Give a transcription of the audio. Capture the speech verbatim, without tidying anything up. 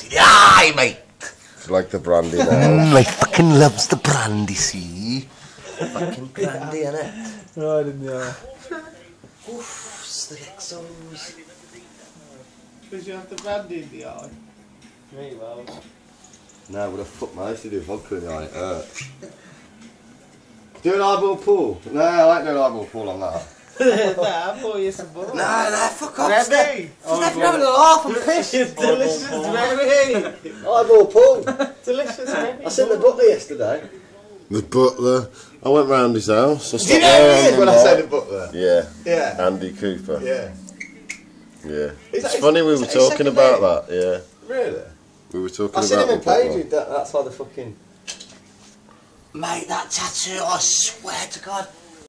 See the eye, mate. It's like the brandy now. Mm, I fucking loves the brandy, see? Fucking brandy, innit? Right in the eye. Oof, Slexos. Because you have the brandy in the eye. Me, well. No, what the fuck, man? I used to do vodka in the eye. It hurt. Do an eyeball pull. No, I ain't doing an eyeball pull on that. Nah, I thought you some more. Nah, nah, fuck off. Remy! Steph, you're having a laugh, I'm pissed. It's delicious, Remy! Eyeball pull. Delicious, Remy. I seen the butler yesterday. The butler? I went round his house. I Do you know who he is when I say the butler? Yeah. Yeah. Andy Cooper. Yeah. Yeah. Is It's that funny his, we is were that his talking second about name? that, yeah. Really? We were talking I about seen him in the butler. Paisley, that, that's why the fucking... Mate, that tattoo, I swear to God.